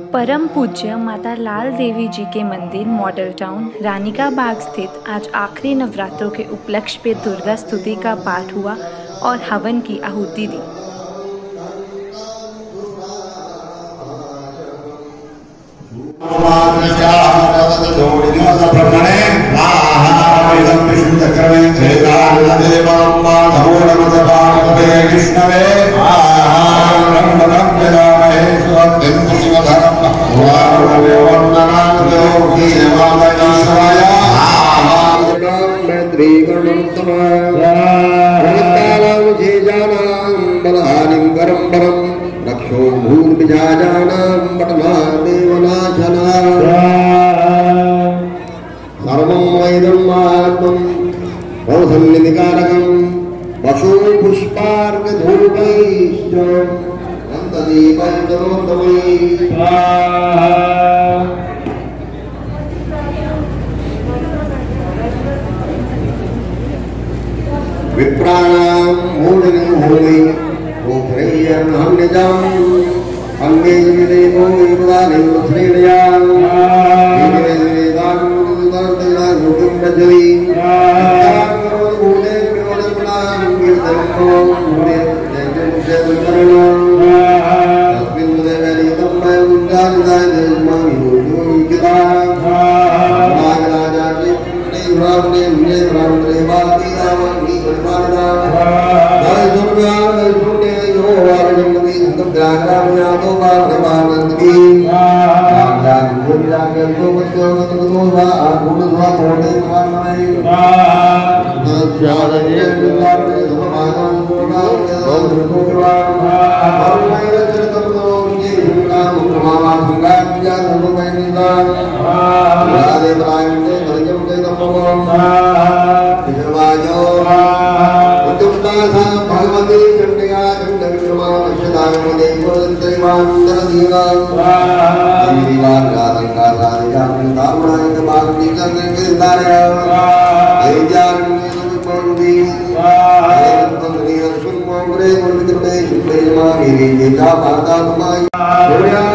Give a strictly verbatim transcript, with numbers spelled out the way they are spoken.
परम पूज्य माता लाल देवी जी के मंदिर मॉडल टाउन रानिका बाग स्थित आज आखिरी नवरात्रों के उपलक्ष्य पे दुर्गा स्तुति का पाठ हुआ और हवन की आहुति दी। रक्षो भूल विजानां पटना देवनाशना सर्वं वैदं आत्मं औषधनिधिकारकं पशु पुष्पार्क धूपैश्च नन्ददीपैर्दरोत्तमैः विप्राणां मूढं होमै ओख्रय्यं निजम् अंगे देवो युवाने श्रेणया वेदां दर्दना गुरुं रजवी करो भूले प्रवदनां कीर्तनो मुरे जयजयकरणो तस्मिन् देवली तम्मै उद्गारदाय देवमामि गुरुकिता राजा के ब्राह्मणे मुने ब्राह्मणे बाकी रावणी परमाना जय दुर्गा दुर्गे यो वागजंगी संग्रामया तो बागवानंदी राजा दुर्गा के जो बच्चों को तो वा गुणवा मोटे मानवाई जादे दुर्गा के समागम दुर्गा के दुर्गा परमाय चरितम तो ये दुर्गा उमावा दुर्गा पूजा दुर्गा निदा राधे ब्राह्मण के भजन के तमो विजवाजो भगवती चंडिका चंडविक्रमा नक्षदागमने देवान्तरदीना दीवान राधिका राधिका तारुणाय भागवती चंद्रकेदारय देवजान निरुपंदी देवतंत्री सुमोग्रे गुणविक्रमे सुप्रेमा गिरि जेता पादा समाय